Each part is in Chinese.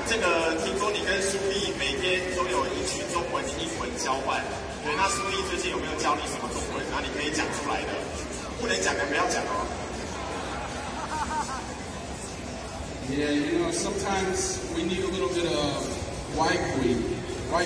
这个听说你跟苏毅每天都有一句中文、英文交换。对，那苏毅最近有没有教你什么中文？然后你可以讲出来的，不能讲的不要讲哦。 Yeah, you know, sometimes we need a little bit of white queen. I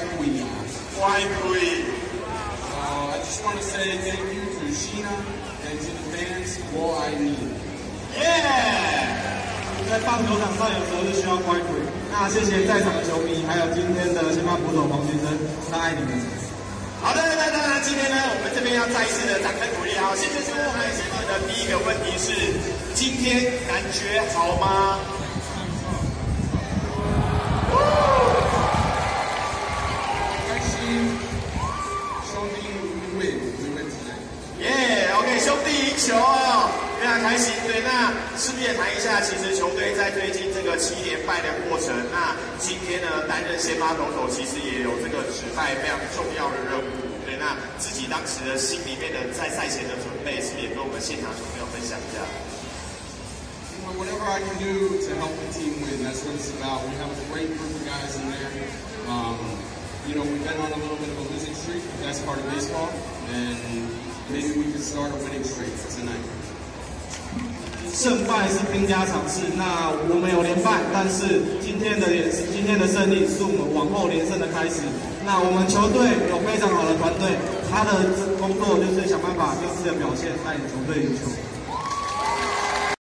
just want to say thank you to Sheena and to the fans for I need. Yeah! 在棒球场上有时候是需要乖鬼。那谢谢在场的球迷，还有今天的先发捕手黄先生，那爱你们。 好的，那当然今天呢，我们这边要再一次的掌声鼓励啊！谢谢师傅，还有先问的第一个问题是：今天感觉好吗？OK， 兄弟赢球哦，非常开心。对，那是不是也谈一下，其实球队在最近这个7连败的过程，那今天呢担任先发投手，其实也有这个指派非常重要的任务。对，那自己当时的心里面的在赛前的准备，是不是也跟我们现场球朋友分享一下？ Whatever I can do to help the team win, that's what it's about. We have a great group of guys in there. You know, we've been on a little bit of a losing streak, but that's part of baseball, and maybe we can start a winning streak tonight. 胜败是兵家常事，那我们有连败，但是今天的胜利是我们往后连胜的开始。那我们球队有非常好的团队，他的工作就是想办法用自己的表现带领球队赢球。